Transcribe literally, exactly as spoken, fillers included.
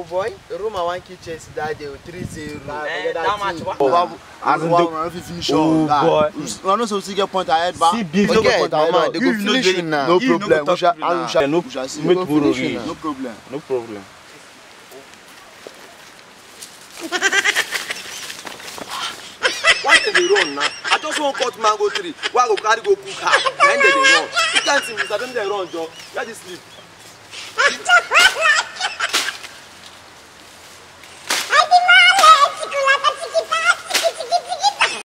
boy. The room I want kitchen is that they three zero. That much. As in the finish oh boy. We are not supposed to get point ahead back. See beef no point ahead. They go finish now. No problem. We shall we shall no we shall see. no problem. No problem. No problem. Why did they run now? I just want cut mango tree. Why go carry go cook her? When did they run? You can't see me. I don't they run, Joe. Let it sleep.